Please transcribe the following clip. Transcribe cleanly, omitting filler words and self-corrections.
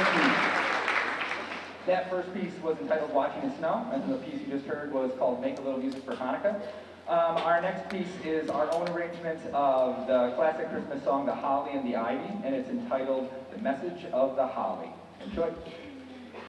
That first piece was entitled Watching the Snow, and the piece you just heard was called Make a Little Music for Hanukkah. Our next piece is our own arrangement of the classic Christmas song, The Holly and the Ivy, and it's entitled The Message of the Holly. Enjoy.